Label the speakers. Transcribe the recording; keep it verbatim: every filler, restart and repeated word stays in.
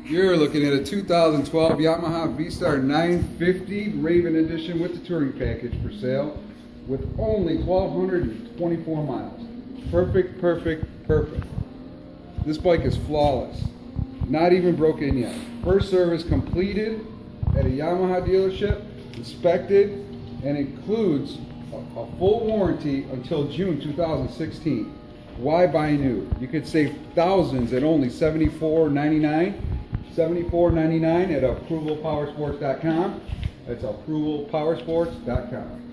Speaker 1: You're looking at a two thousand twelve Yamaha VStar nine fifty Raven Edition with the touring package for sale with only one thousand two hundred twenty-four miles. Perfect, perfect, perfect. This bike is flawless. Not even broken yet. First service completed at a Yamaha dealership, inspected, and includes a, a full warranty until June two thousand sixteen. Why buy new? You could save thousands at only seventy-four ninety-nine. seventy-four ninety-nine at approval powersports dot com. That's approval powersports dot com.